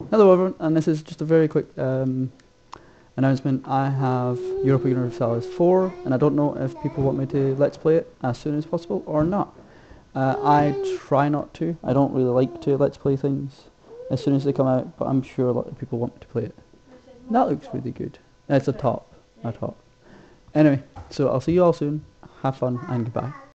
Hello everyone, and this is just a very quick announcement. I have Europa Universalis IV, and I don't know if people want me to let's play it as soon as possible or not. I try not to. I don't really like to let's play things as soon as they come out, but I'm sure a lot of people want me to play it. That looks really good. It's a top. Anyway, so I'll see you all soon. Have fun and goodbye.